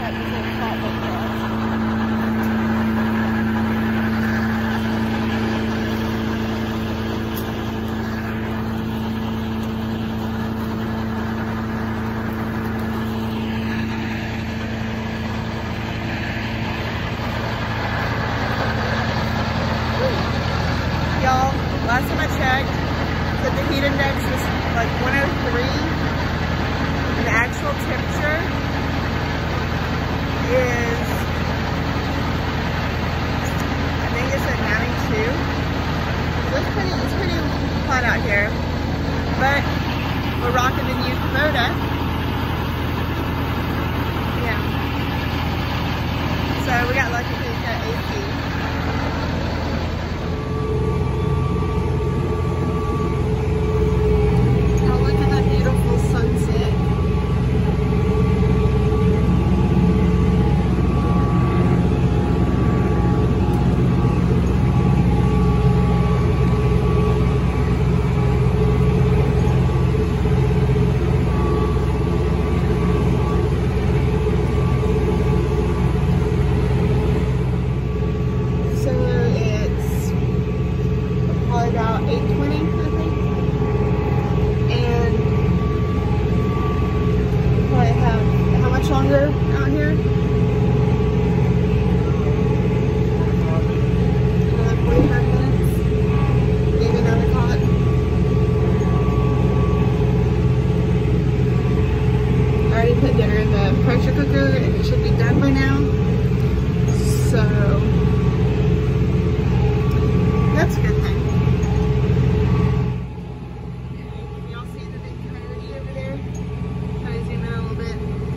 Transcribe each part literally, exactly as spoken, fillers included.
cut this little spot for us. Y'all, last time I checked, said the heat index was like one oh three, and the actual temperature is, I think it's at ninety-two. So it's pretty, it's pretty hot out here, but we're rocking the new Kubota. Yeah. So we got lucky because it's got A C. Out here, another forty-five minutes, maybe another pot. I already put dinner in the pressure cooker and it should be done by now, so that's a good thing. Can y'all see the big coyote over there? Try to zoom in a little bit.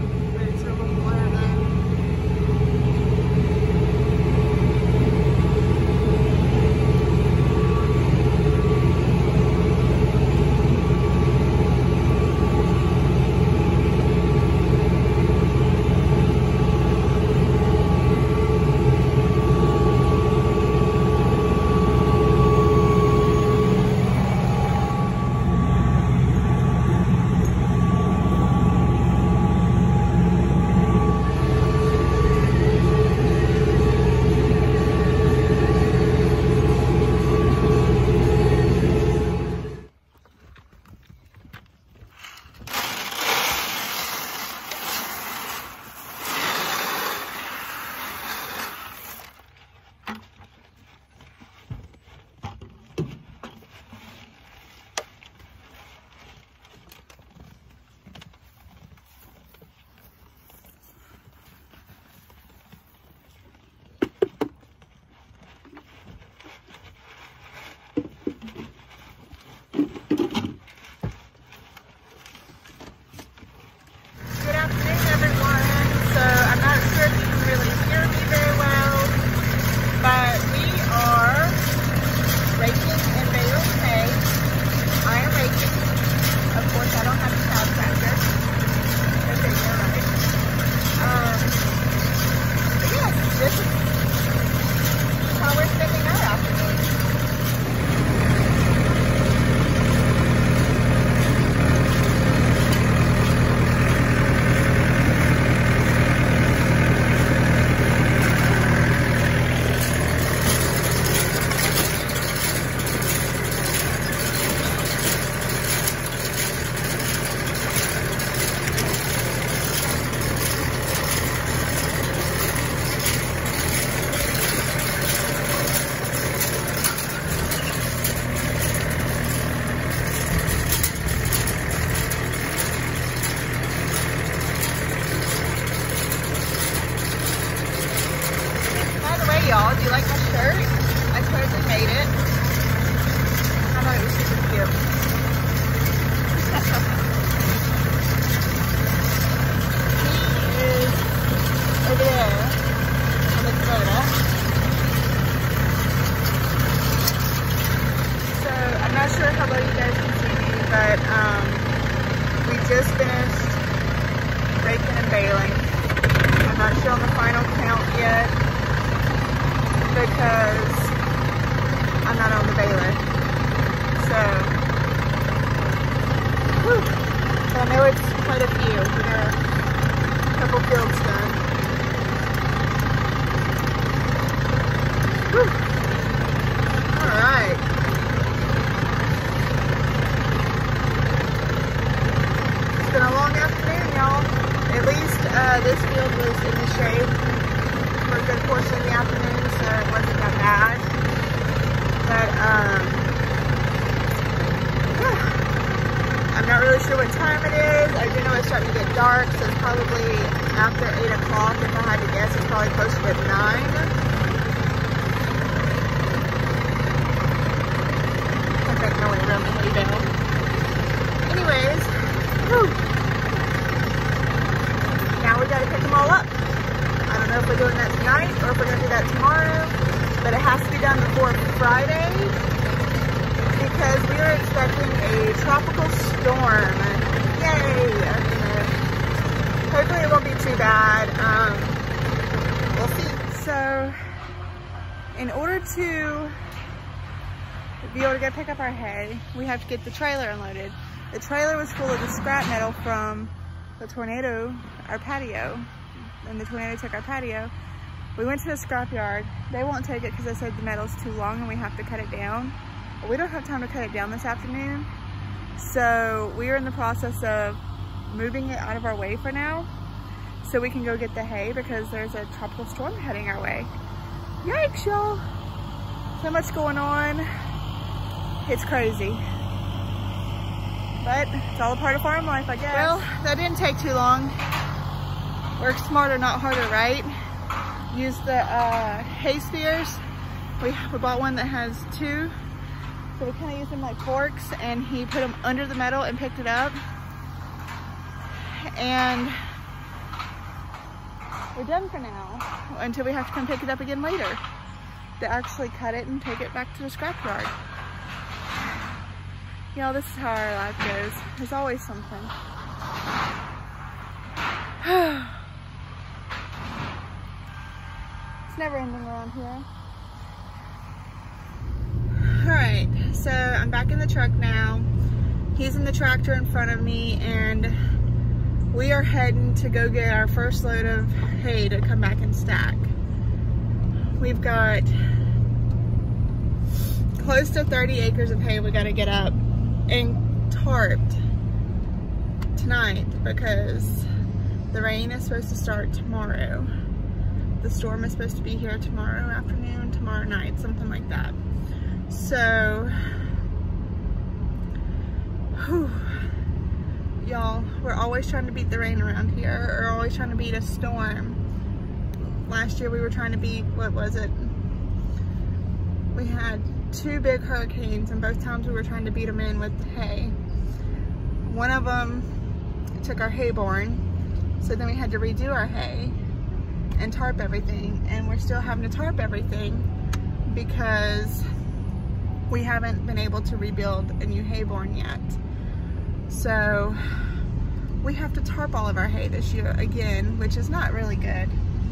Y'all, do you like my shirt? I totally made it. I thought it was super cute. He is over there on the Kubota. So I'm not sure how well you guys can see me, but um, we just finished raking and baling. I'm not sure on the final count yet, because I'm not on the baler. So, whew. So I know it's quite a few. We got a couple fields done. uh, this field was in the shade for a good portion of the afternoon, so it wasn't that bad. But, um, yeah. I'm not really sure what time it is. I do know it's starting to get dark, so it's probably after eight o'clock. If I had to guess, it's probably closer to nine. I'm making my way around the hay bale. Anyways, whew. Now we gotta pick them all up. I don't know if we're doing that tonight or if we're gonna do that tomorrow, but it has to be done before Friday because we are expecting a tropical storm. Yay! Hopefully it won't be too bad. Um, we'll see. So, in order to be able to go pick up our hay, we have to get the trailer unloaded. The trailer was full of the scrap metal from the tornado, our patio, and the tornado took our patio. We went to the scrap yard. They won't take it because they said the metal's too long and we have to cut it down. But we don't have time to cut it down this afternoon. So we are in the process of moving it out of our way for now so we can go get the hay because there's a tropical storm heading our way. Yikes, y'all. So much going on. It's crazy. But it's all a part of farm life, I guess. Well, that didn't take too long. Work smarter, not harder, right? Use the uh, hay spears. We, we bought one that has two. So we kind of use them like forks, and he put them under the metal and picked it up. And we're done for now until we have to come pick it up again later to actually cut it and take it back to the scrapyard. Y'all, this is how our life goes. There's always something. It's never ending around here. Alright, so I'm back in the truck now. He's in the tractor in front of me, and we are heading to go get our first load of hay to come back and stack. We've got close to thirty acres of hay we gotta get up and tarped tonight because the rain is supposed to start tomorrow. The storm is supposed to be here tomorrow afternoon, tomorrow night, something like that. So, y'all, we're always trying to beat the rain around here, or always trying to beat a storm. Last year we were trying to beat, what was it? We had two big hurricanes, and both times we were trying to beat them in with hay. One of them took our hay barn, so then we had to redo our hay and tarp everything, and we're still having to tarp everything because we haven't been able to rebuild a new hay barn yet. So we have to tarp all of our hay this year again, which is not really good.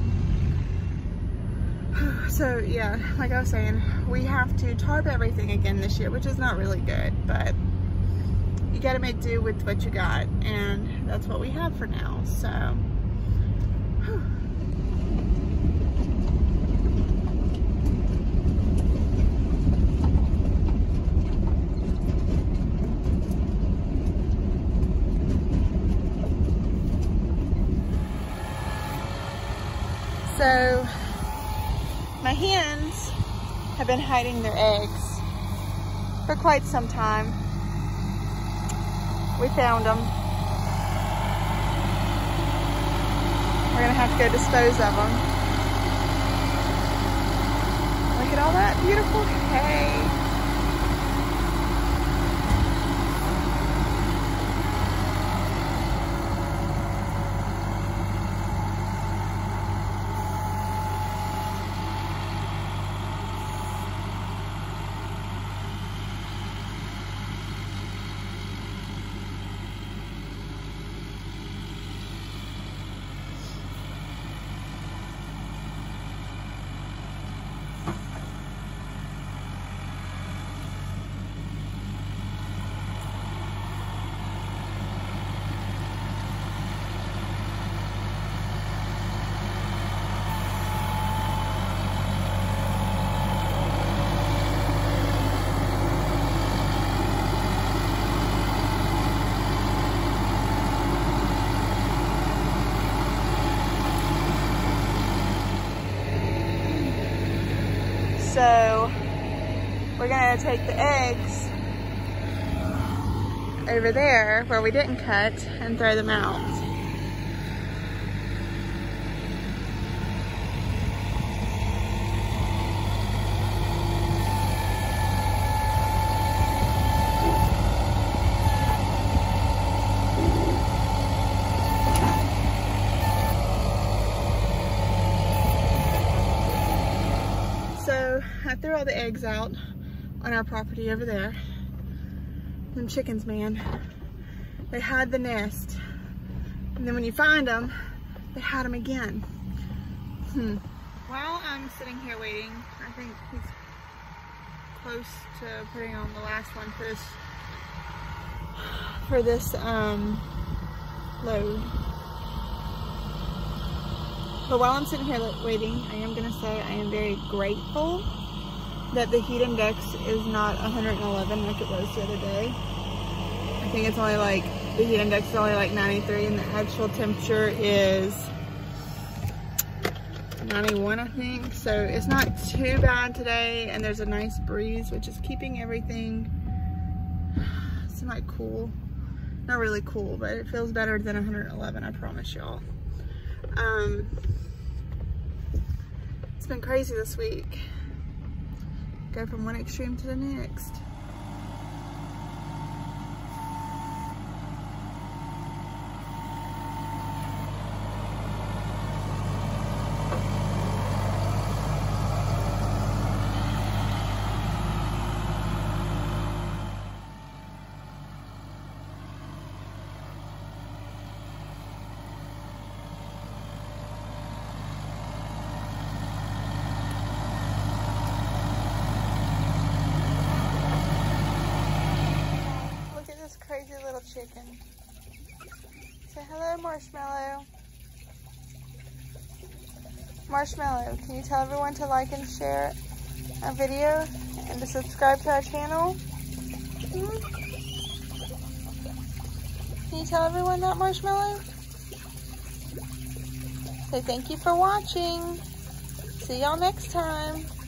So yeah, like I was saying, we have to tarp everything again this year, which is not really good, but you gotta make do with what you got, and that's what we have for now, so. Whew. So, my hens have been hiding their eggs for quite some time. We found them. We're gonna have to go dispose of them. Look at all that beautiful hay. So we're gonna take the eggs over there where we didn't cut and throw them out. So I threw all the eggs out on our property over there. Them chickens, man, they hide the nest. And then when you find them, they hide them again. Hmm. While I'm sitting here waiting, I think he's close to putting on the last one for this, for this um, load. But while I'm sitting here waiting, I am gonna say I am very grateful that the heat index is not one hundred eleven like it was the other day. I think it's only like, the heat index is only like ninety-three and the actual temperature is ninety-one, I think. So it's not too bad today, and there's a nice breeze, which is keeping everything semi cool. Not really cool, but it feels better than one hundred eleven, I promise y'all. Um, it's been crazy this week. Go from one extreme to the next. Crazy little chicken. Say hello, Marshmallow. Marshmallow, can you tell everyone to like and share our video and to subscribe to our channel? Mm-hmm. Can you tell everyone that, Marshmallow? Say thank you for watching. See y'all next time.